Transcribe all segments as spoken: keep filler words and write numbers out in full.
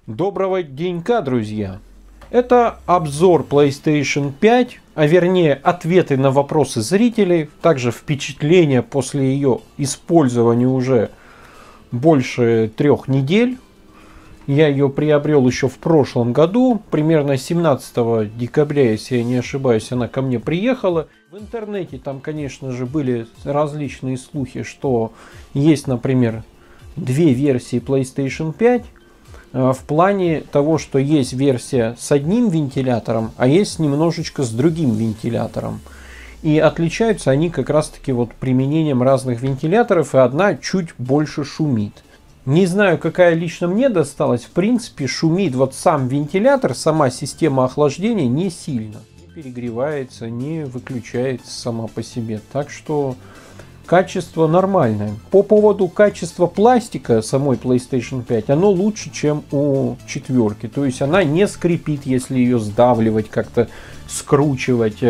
Доброго денька, друзья! Это обзор PlayStation пять, а вернее ответы на вопросы зрителей, также впечатления после ее использования уже больше трех недель. Я ее приобрел еще в прошлом году, примерно семнадцатого декабря, если я не ошибаюсь, она ко мне приехала. В интернете там, конечно же, были различные слухи, что есть, например, две версии PlayStation пять. В плане того, что есть версия с одним вентилятором, а есть немножечко с другим вентилятором. И отличаются они как раз таки вот применением разных вентиляторов, и одна чуть больше шумит. Не знаю, какая лично мне досталась. В принципе, шумит вот сам вентилятор, сама система охлаждения не сильно. Не перегревается, не выключается сама по себе. Так что качество нормальное. По поводу качества пластика самой PlayStation пять, оно лучше, чем у четверки. То есть она не скрипит, если ее сдавливать, как-то скручивать.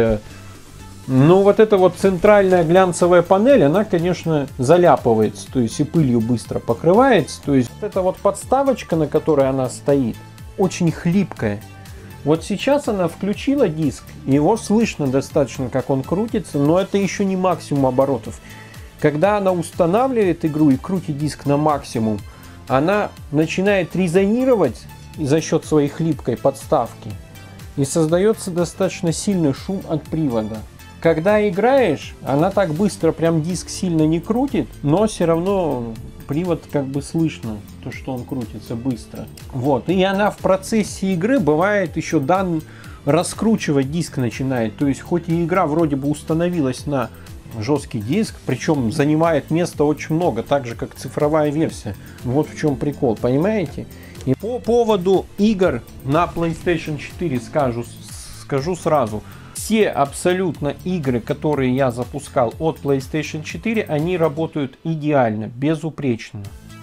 Но вот эта вот центральная глянцевая панель, она, конечно, заляпывается. То есть и пылью быстро покрывается. То есть вот эта вот подставочка, на которой она стоит, очень хлипкая. Вот сейчас она включила диск, его слышно достаточно, как он крутится, но это еще не максимум оборотов. Когда она устанавливает игру и крутит диск на максимум, она начинает резонировать за счет своей хлипкой подставки. И создается достаточно сильный шум от привода. Когда играешь, она так быстро прям диск сильно не крутит, но все равно привод как бы слышно, то что он крутится быстро. Вот. И она в процессе игры бывает еще дан раскручивать диск начинает. То есть хоть и игра вроде бы установилась на жесткий диск, причем занимает места очень много, так же как цифровая версия. Вот в чем прикол, понимаете? И по поводу игр на PlayStation четыре скажу, скажу сразу. Все абсолютно игры, которые я запускал от PlayStation четыре, они работают идеально, безупречно.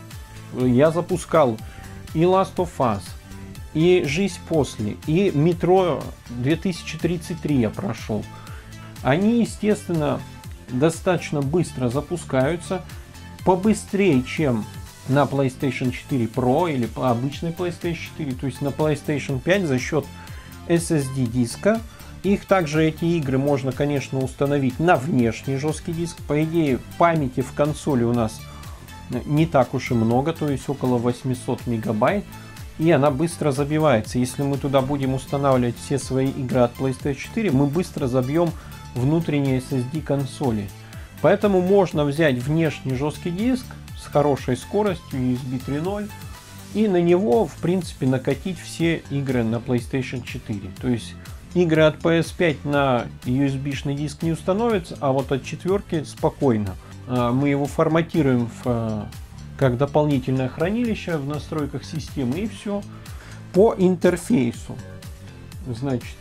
Я запускал и Last of Us, и Жизнь после, и Metro две тысячи тридцать три я прошел. Они, естественно, достаточно быстро запускаются, побыстрее, чем на PlayStation четыре Pro или по обычной PlayStation четыре, то есть на PlayStation пять за счет эс эс ди диска. Их также, эти игры, можно, конечно, установить на внешний жесткий диск. По идее, памяти в консоли у нас не так уж и много, то есть около восьмисот мегабайт. И она быстро забивается. Если мы туда будем устанавливать все свои игры от PlayStation четыре, мы быстро забьем внутренние эс эс ди консоли. Поэтому можно взять внешний жесткий диск с хорошей скоростью ю эс би три ноль и на него, в принципе, накатить все игры на PlayStation четыре. То есть игры от пи эс пять на ю эс би-шный диск не установятся, а вот от четверки спокойно. Мы его форматируем в, как дополнительное хранилище в настройках системы, и все. По интерфейсу, значит,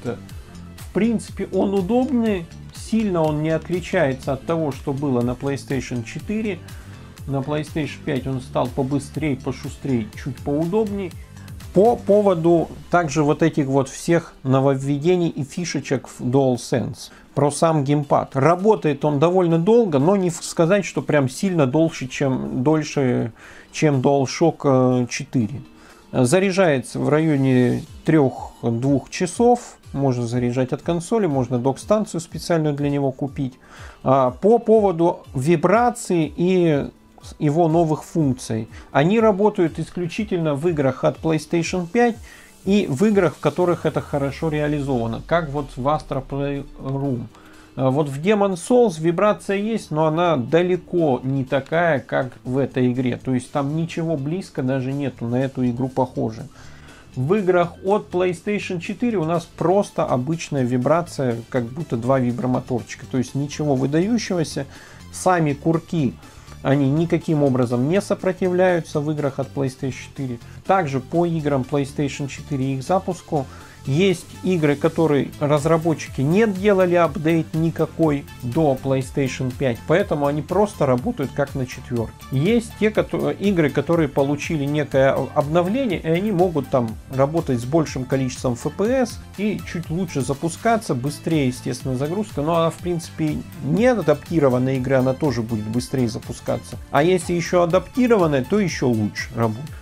в принципе, он удобный, сильно он не отличается от того, что было на PlayStation четыре. На PlayStation пять он стал побыстрее, пошустрее, чуть поудобней. По поводу также вот этих вот всех нововведений и фишечек в DualSense. Про сам геймпад. Работает он довольно долго, но не сказать, что прям сильно дольше, чем, дольше, чем DualShock четыре. Заряжается в районе трёх-двух часов. Можно заряжать от консоли, можно док-станцию специальную для него купить. По поводу вибрации и его новых функций. Они работают исключительно в играх от PlayStation пять и в играх, в которых это хорошо реализовано, как вот в Astro Playroom. Вот в Demon's Souls вибрация есть, но она далеко не такая, как в этой игре. То есть там ничего близко даже нету на эту игру похоже. В играх от PlayStation четыре у нас просто обычная вибрация, как будто два вибромоторчика. То есть ничего выдающегося. Сами курки, они никаким образом не сопротивляются в играх от PlayStation четыре. Также по играм PlayStation четыре и их запуску есть игры, которые разработчики не делали апдейт никакой до PlayStation пять, поэтому они просто работают как на четверке. Есть те которые, игры, которые получили некое обновление, и они могут там работать с большим количеством эф пи эс и чуть лучше запускаться, быстрее, естественно, загрузка, но она, в принципе, не адаптированная игра, она тоже будет быстрее запускаться. А если еще адаптированная, то еще лучше работает.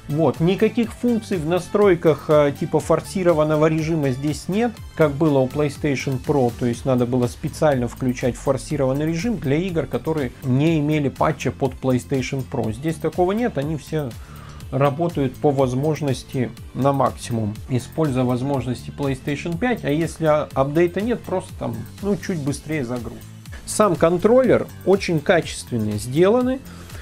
Вот, никаких функций в настройках типа форсированного режима здесь нет, как было у PlayStation Pro, то есть надо было специально включать форсированный режим для игр, которые не имели патча под PlayStation Pro. Здесь такого нет, они все работают по возможности на максимум, используя возможности PlayStation пять, а если апдейта нет, просто там, ну, чуть быстрее загруз. Сам контроллер очень качественно сделанный.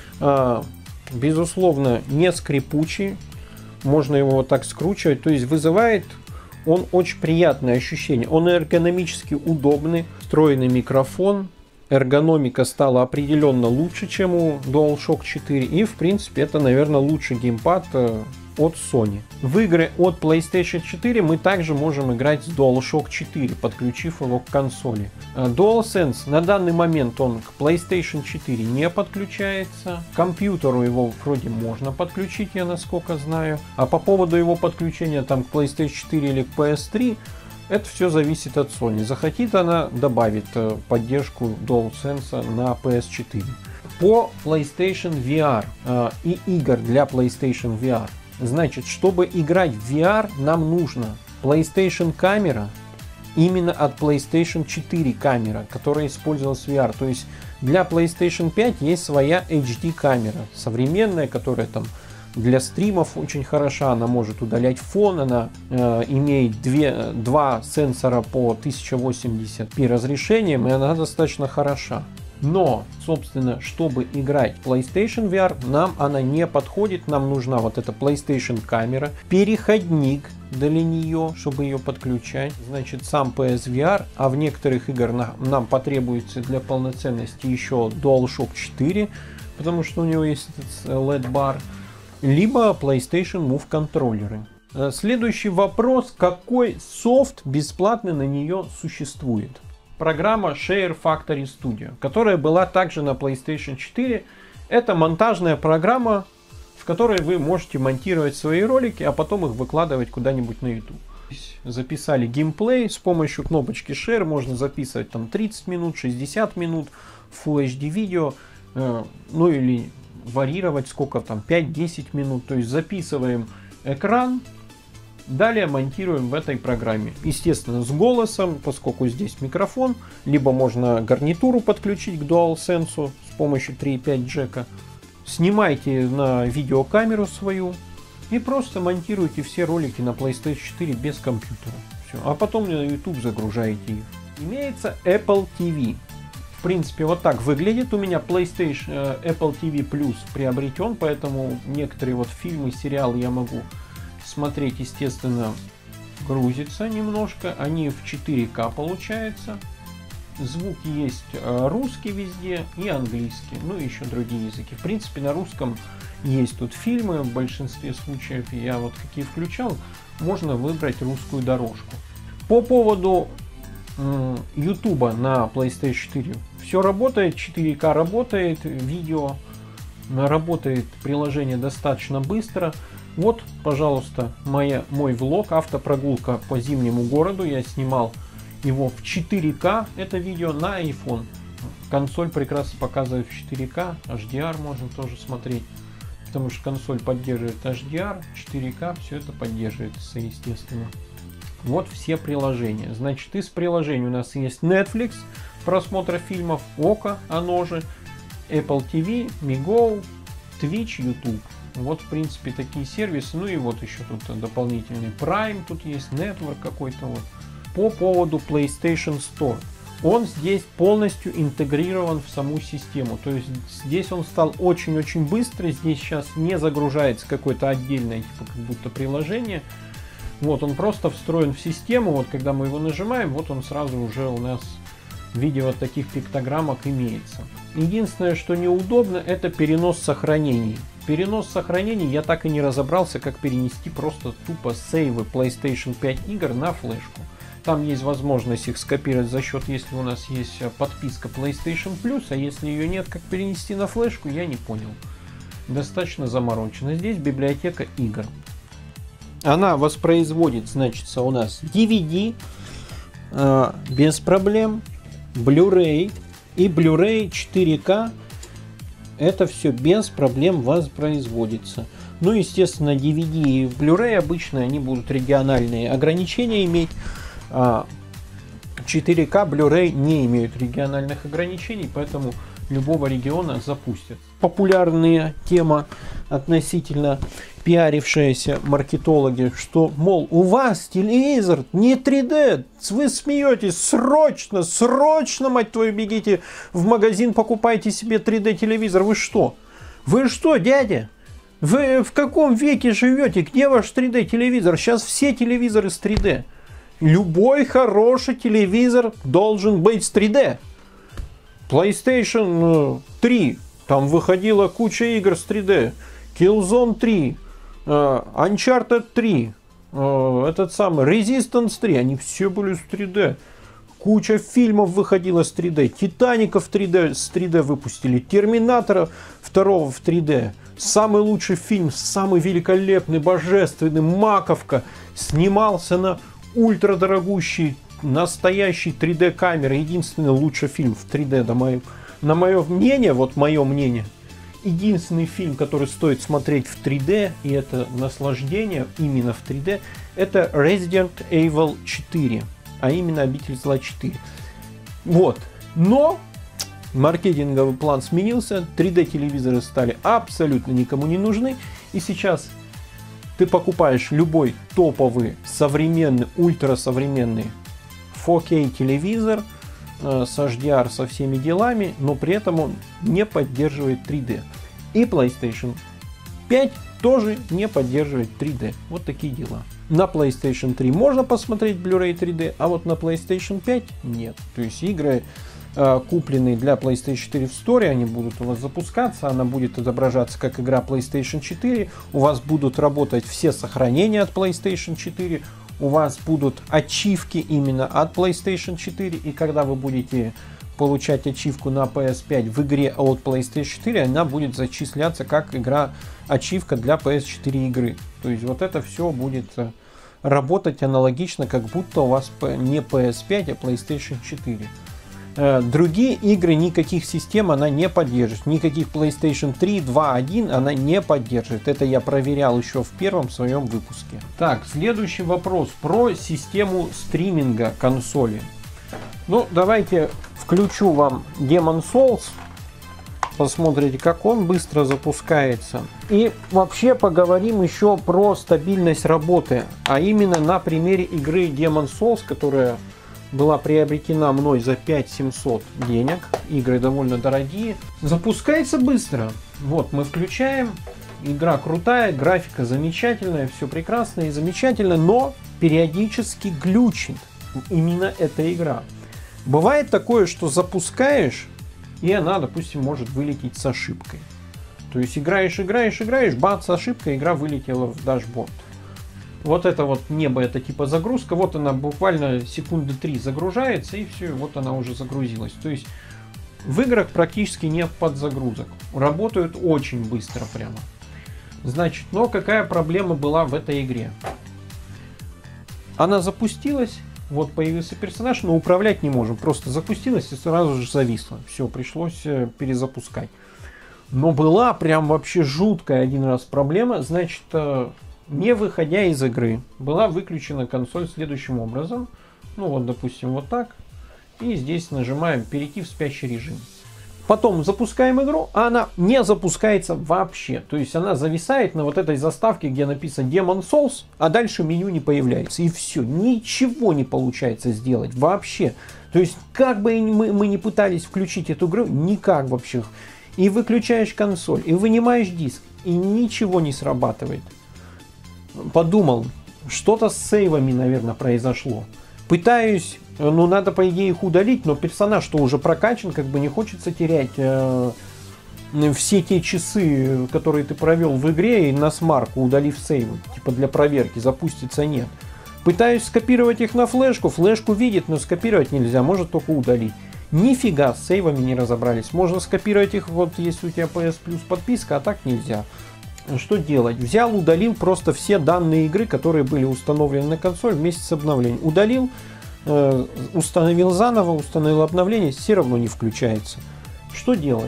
Безусловно, не скрипучий, можно его вот так скручивать, то есть вызывает он очень приятное ощущение, он эргономически удобный, встроенный микрофон, эргономика стала определенно лучше, чем у DualShock четыре, и в принципе это, наверное, лучший геймпад от Sony. В игры от PlayStation четыре мы также можем играть с DualShock четыре, подключив его к консоли. DualSense на данный момент он к PlayStation четыре не подключается. К компьютеру его вроде можно подключить, я насколько знаю. А по поводу его подключения там к PlayStation четыре или к пи эс три, это все зависит от Sony. Захотит она, добавит поддержку DualSense на пи эс четыре. По PlayStation ви ар э, и игр для PlayStation ви ар. Значит, чтобы играть в ви ар, нам нужно PlayStation камера, именно от PlayStation четыре камера, которая использовалась в ви ар. То есть для PlayStation пять есть своя эйч ди камера, современная, которая там для стримов очень хороша, она может удалять фон, она э, имеет две, два сенсора по тысяча восемьдесят пи разрешением, и она достаточно хороша. Но, собственно, чтобы играть в PlayStation ви ар, нам она не подходит. Нам нужна вот эта PlayStation камера, переходник для нее, чтобы ее подключать. Значит, сам пи эс ви ар, а в некоторых играх на, нам потребуется для полноценности еще DualShock четыре, потому что у него есть этот эл и ди-бар, либо PlayStation Move контроллеры. Следующий вопрос: какой софт бесплатный на нее существует? Программа Share Factory Studio, которая была также на PlayStation четыре. Это монтажная программа, в которой вы можете монтировать свои ролики, а потом их выкладывать куда-нибудь на YouTube. Записали геймплей с помощью кнопочки Share, можно записывать там тридцать минут, шестьдесят минут, Full эйч ди видео, э, ну или варьировать сколько там, пять-десять минут. То есть записываем экран, далее монтируем в этой программе. Естественно, с голосом, поскольку здесь микрофон, либо можно гарнитуру подключить к DualSense с помощью три и пять джека. Снимайте на видеокамеру свою и просто монтируйте все ролики на PlayStation четыре без компьютера. Все. А потом на YouTube загружаете их. Имеется Apple ти ви. В принципе, вот так выглядит. У меня PlayStation Apple ти ви Plus приобретен, поэтому некоторые вот фильмы, сериалы я могу смотреть, естественно, грузится немножко. Они в четыре ка получается. Звук есть русский везде и английский, ну и еще другие языки. В принципе, на русском есть тут фильмы, в большинстве случаев я вот какие включал, можно выбрать русскую дорожку. По поводу YouTube на PlayStation четыре. Все работает, четыре ка работает, видео работает, приложение достаточно быстро. Вот, пожалуйста, моя, мой влог, автопрогулка по зимнему городу. Я снимал его в четыре ка, это видео на iPhone. Консоль прекрасно показывает в четыре ка, эйч ди ар можно тоже смотреть, потому что консоль поддерживает эйч ди ар, четыре ка, все это поддерживается, естественно. Вот все приложения. Значит, из приложений у нас есть Netflix, просмотра фильмов, Око, оно же, Apple ти ви, Migo, Twitch, YouTube. Вот, в принципе, такие сервисы. Ну и вот еще тут дополнительный Prime, тут есть Network какой-то вот. По поводу PlayStation Store. Он здесь полностью интегрирован в саму систему. То есть здесь он стал очень-очень быстрый. Здесь сейчас не загружается какое-то отдельное, типа как будто приложение. Вот он просто встроен в систему. Вот когда мы его нажимаем, вот он сразу уже у нас в виде вот таких пиктограммок имеется. Единственное, что неудобно, это перенос сохранений. Перенос сохранений я так и не разобрался, как перенести просто тупо сейвы PlayStation пять игр на флешку. Там есть возможность их скопировать за счет, если у нас есть подписка PlayStation Plus, а если ее нет, как перенести на флешку, я не понял. Достаточно заморочено. Здесь библиотека игр. Она воспроизводит, значит, у нас ди ви ди э, без проблем, Blu-ray и Blu-ray четыре ка. Это все без проблем воспроизводится. Ну, естественно, ди ви ди и Blu-ray обычно они будут региональные ограничения иметь. А четыре ка Blu-ray не имеют региональных ограничений, поэтому любого региона запустят. Популярная тема относительно пиарившиеся маркетологи, что, мол, у вас телевизор не три дэ, вы смеетесь, срочно, срочно, мать твою, бегите в магазин, покупайте себе три дэ телевизор. Вы что? Вы что, дядя? Вы в каком веке живете? Где ваш три дэ телевизор? Сейчас все телевизоры с три дэ. Любой хороший телевизор должен быть с три дэ. PlayStation три, там выходила куча игр с три дэ. Killzone три, Uncharted три, этот самый Resistance три, они все были с три дэ. Куча фильмов выходила с три дэ. Титаников три дэ, с три дэ выпустили. Терминатора второго в три дэ. Самый лучший фильм, самый великолепный, божественный, Маковка, снимался на ультрадорогущей, настоящей три дэ камеры. Единственный лучший фильм в три дэ, да, мое, на мое мнение, вот мое мнение, единственный фильм, который стоит смотреть в три дэ, и это наслаждение именно в три дэ, это Resident Evil четыре, а именно Обитель зла четыре. Вот. Но маркетинговый план сменился, три дэ телевизоры стали абсолютно никому не нужны, и сейчас ты покупаешь любой топовый, современный, ультрасовременный фор кей телевизор э, с эйч ди ар, со всеми делами, но при этом он не поддерживает три дэ. И PlayStation пять тоже не поддерживает три дэ. Вот такие дела. На PlayStation три можно посмотреть Blu-ray три дэ, а вот на PlayStation пять нет. То есть игры, э, купленные для PlayStation четыре в Store, они будут у вас запускаться, она будет отображаться как игра PlayStation четыре, у вас будут работать все сохранения от PlayStation четыре, у вас будут ачивки именно от PlayStation четыре, и когда вы будете получать ачивку на пи эс пять в игре от PlayStation четыре, она будет зачисляться как игра ачивка для пи эс четыре игры. То есть вот это все будет работать аналогично, как будто у вас не пи эс пять, а PlayStation четыре. Другие игры никаких систем она не поддерживает. Никаких PlayStation три, два, один она не поддерживает. Это я проверял еще в первом своем выпуске. Так, следующий вопрос про систему стриминга консоли. Ну, давайте включу вам Demon's Souls. Посмотрите, как он быстро запускается. И вообще поговорим еще про стабильность работы. А именно на примере игры Demon's Souls, которая была приобретена мной за пять тысяч семьсот денег. Игры довольно дорогие. Запускается быстро. Вот, мы включаем. Игра крутая, графика замечательная, все прекрасно и замечательно, но периодически глючит именно эта игра. Бывает такое, что запускаешь, и она, допустим, может вылететь с ошибкой. То есть играешь, играешь, играешь, бац, ошибка, игра вылетела в дашборд. Вот это вот небо, это типа загрузка. Вот она буквально секунды три загружается, и все, вот она уже загрузилась. То есть в играх практически нет подзагрузок. Работают очень быстро прямо. Значит, но какая проблема была в этой игре? Она запустилась, вот появился персонаж, но управлять не можем. Просто запустилась и сразу же зависла. Все, пришлось перезапускать. Но была прям вообще жуткая один раз проблема. Значит, не выходя из игры, была выключена консоль следующим образом. Ну вот, допустим, вот так. И здесь нажимаем перейти в спящий режим. Потом запускаем игру, а она не запускается вообще. То есть она зависает на вот этой заставке, где написано Demon's Souls, а дальше меню не появляется. И все, ничего не получается сделать вообще. То есть как бы мы, мы не пытались включить эту игру, никак вообще. И выключаешь консоль, и вынимаешь диск, и ничего не срабатывает. Подумал, что-то с сейвами, наверное, произошло. Пытаюсь, ну надо по идее их удалить, но персонаж-то уже прокачан, как бы не хочется терять э, все те часы, которые ты провел в игре, и на смарку, удалив сейвы, типа для проверки, запустится нет. Пытаюсь скопировать их на флешку, флешку видит, но скопировать нельзя, может только удалить. Нифига с сейвами не разобрались, можно скопировать их, вот если у тебя пи эс Plus подписка, а так нельзя. Что делать? Взял, удалил просто все данные игры, которые были установлены на консоль вместе с обновлением. Удалил, э, установил заново, установил обновление, все равно не включается. Что делать?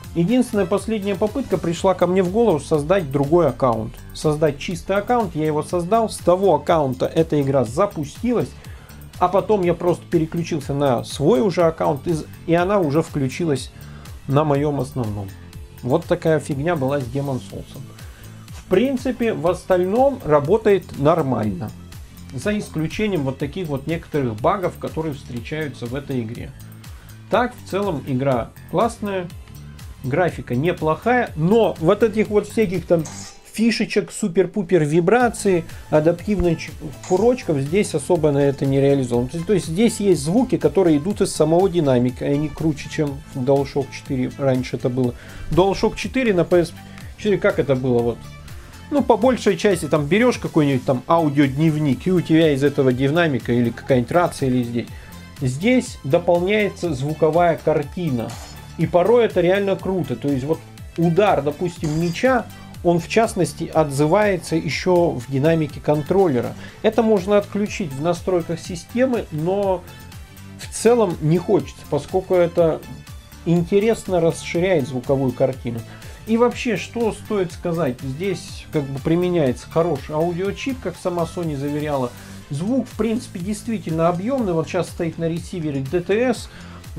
Единственная последняя попытка пришла ко мне в голову создать другой аккаунт. Создать чистый аккаунт, я его создал. С того аккаунта эта игра запустилась. А потом я просто переключился на свой уже аккаунт, и она уже включилась на моем основном. Вот такая фигня была с Demon's Souls. В принципе, в остальном работает нормально. За исключением вот таких вот некоторых багов, которые встречаются в этой игре. Так, в целом, игра классная. Графика неплохая, но вот этих вот всяких там фишечек, супер-пупер вибрации, адаптивных курочков здесь особо на это не реализовано. То, то есть здесь есть звуки, которые идут из самого динамика, и они круче, чем в DualShock четыре раньше это было. DualShock четыре на пи эс четыре как это было вот? Ну, по большей части там берешь какой-нибудь там аудиодневник, и у тебя из этого динамика или какая-нибудь рация или здесь. Здесь дополняется звуковая картина. И порой это реально круто. То есть вот удар, допустим, меча, он в частности отзывается еще в динамике контроллера. Это можно отключить в настройках системы, но в целом не хочется, поскольку это интересно расширяет звуковую картину. И вообще, что стоит сказать, здесь как бы применяется хороший аудиочип, как сама Sony заверяла. Звук, в принципе, действительно объемный. Вот сейчас стоит на ресивере ди ти эс.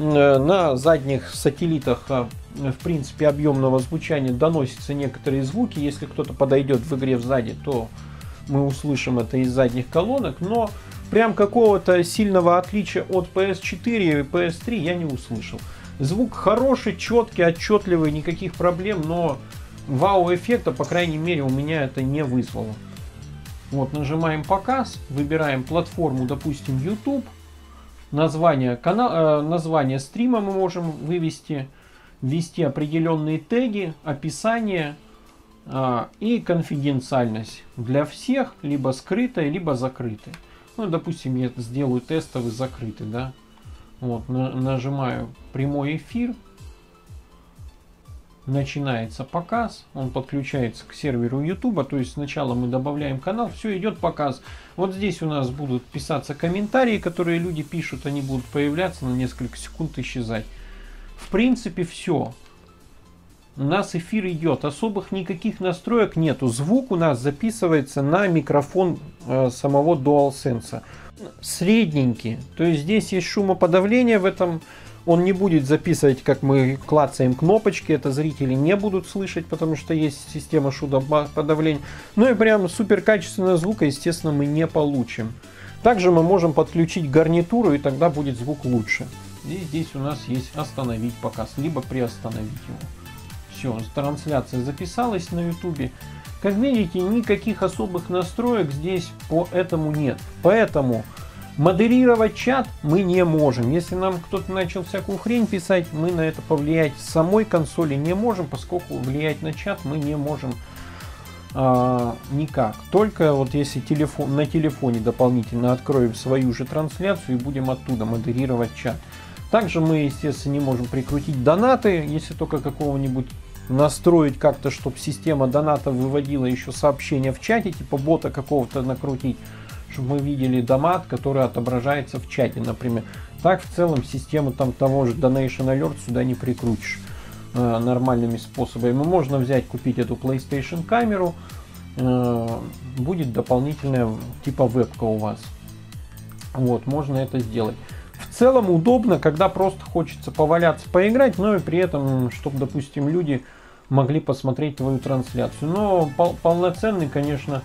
На задних сателлитах, в принципе, объемного звучания доносятся некоторые звуки. Если кто-то подойдет в игре сзади, то мы услышим это из задних колонок. Но прям какого-то сильного отличия от пи эс четыре и пи эс три я не услышал. Звук хороший, четкий, отчетливый, никаких проблем, но вау-эффекта, по крайней мере, у меня это не вызвало. Вот, нажимаем показ, выбираем платформу, допустим, YouTube. Название, канала, название стрима мы можем вывести, ввести определенные теги, описание а, и конфиденциальность для всех, либо скрытая, либо закрытая. Ну, допустим, я сделаю тестовый закрытый, да. Вот, на, нажимаю прямой эфир. Начинается показ, он подключается к серверу YouTube, то есть сначала мы добавляем канал, все, идет показ. Вот здесь у нас будут писаться комментарии, которые люди пишут, они будут появляться на несколько секунд, исчезать. В принципе, все. У нас эфир идет, особых никаких настроек нету. Звук у нас записывается на микрофон э, самого DualSense. Средненький, то есть здесь есть шумоподавление в этом. Он не будет записывать, как мы клацаем кнопочки, это зрители не будут слышать, потому что есть система шумоподавления. Ну и прям супер качественного звука, естественно, мы не получим. Также мы можем подключить гарнитуру, и тогда будет звук лучше. И здесь у нас есть остановить показ, либо приостановить его. Все, трансляция записалась на YouTube. Как видите, никаких особых настроек здесь по этому нет. Поэтому модерировать чат мы не можем. Если нам кто-то начал всякую хрень писать, мы на это повлиять с самой консоли не можем, поскольку влиять на чат мы не можем а, никак. Только вот если телефон, на телефоне дополнительно откроем свою же трансляцию и будем оттуда модерировать чат. Также мы, естественно, не можем прикрутить донаты, если только какого-нибудь настроить как-то, чтобы система донатов выводила еще сообщения в чате, типа бота какого-то накрутить, чтобы мы видели донат, который отображается в чате, например. Так, в целом, систему там того же Donation Alert сюда не прикрутишь э, нормальными способами. Можно взять, купить эту PlayStation камеру, э, будет дополнительная типа вебка у вас. Вот, можно это сделать. В целом удобно, когда просто хочется поваляться, поиграть, но и при этом, чтобы, допустим, люди могли посмотреть твою трансляцию. Но пол полноценный, конечно,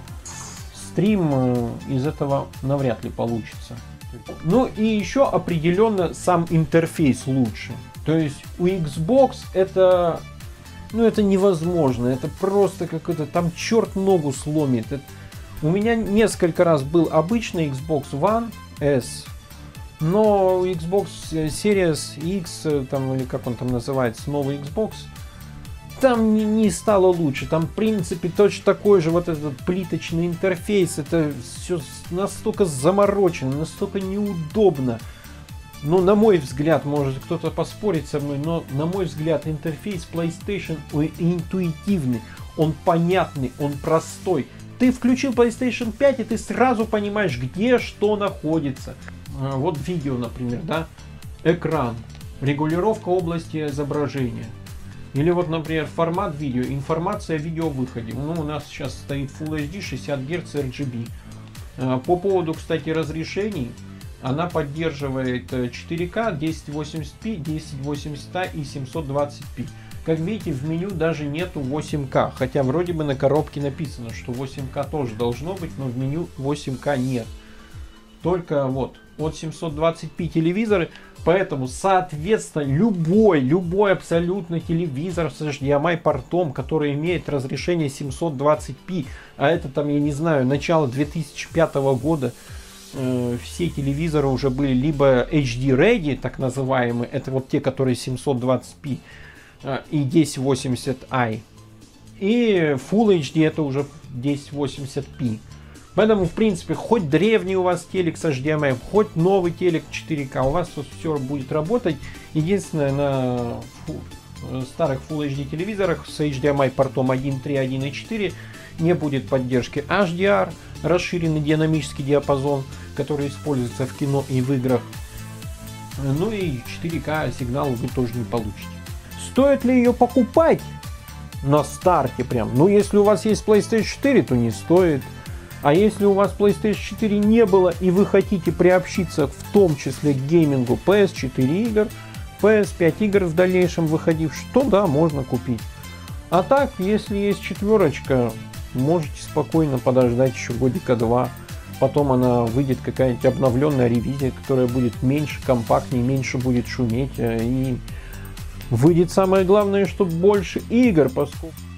стрим из этого навряд ли получится. Ну и еще определенно сам интерфейс лучше. То есть у Xbox это, ну это невозможно, это просто какой-то там черт ногу сломит. Это... У меня несколько раз был обычный Xbox One S, но Xbox Series X, там, или как он там называется, новый Xbox, там не, не стало лучше. Там, в принципе, точно такой же вот этот плиточный интерфейс. Это все настолько заморочено, настолько неудобно. Но, на мой взгляд, может кто-то поспорить со мной, но, на мой взгляд, интерфейс PlayStation интуитивный. Он понятный, он простой. Ты включил PlayStation пять, и ты сразу понимаешь, где что находится. Вот видео, например, да, экран, регулировка области изображения. Или вот, например, формат видео, информация о видеовыходе. Ну, у нас сейчас стоит Full эйч ди, шестьдесят герц, эр джи би. По поводу, кстати, разрешений, она поддерживает четыре ка, тысяча восемьдесят пи, тысяча восемьдесят а и семьсот двадцать пи. Как видите, в меню даже нету восемь ка, хотя вроде бы на коробке написано, что восемь ка тоже должно быть, но в меню восемь ка нет. Только вот от семьсот двадцать пи телевизоры, поэтому, соответственно, любой, любой абсолютно телевизор с эйч ди эм ай портом, который имеет разрешение семьсот двадцать пи, а это там, я не знаю, начало две тысячи пятого года, э, все телевизоры уже были либо эйч ди ready, так называемые, это вот те, которые семьсот двадцать пи, э, и тысяча восемьдесят ай, и Full эйч ди это уже тысяча восемьдесят пи. Поэтому, в принципе, хоть древний у вас телек с эйч ди эм ай, хоть новый телек четыре ка, у вас тут все будет работать. Единственное, на фу, старых Full эйч ди телевизорах с эйч ди эм ай портом один точка три, один точка четыре не будет поддержки эйч ди ар, расширенный динамический диапазон, который используется в кино и в играх. Ну и четыре ка сигнал вы тоже не получите. Стоит ли ее покупать на старте прям? Ну, если у вас есть PlayStation четыре, то не стоит. А если у вас PlayStation четыре не было и вы хотите приобщиться в том числе к геймингу пи эс четыре игр, пи эс пять игр в дальнейшем выходивших, то да, можно купить. А так, если есть четверочка, можете спокойно подождать еще годика два. Потом она выйдет какая-нибудь обновленная ревизия, которая будет меньше, компактнее, меньше будет шуметь. И выйдет самое главное, что больше игр, поскольку...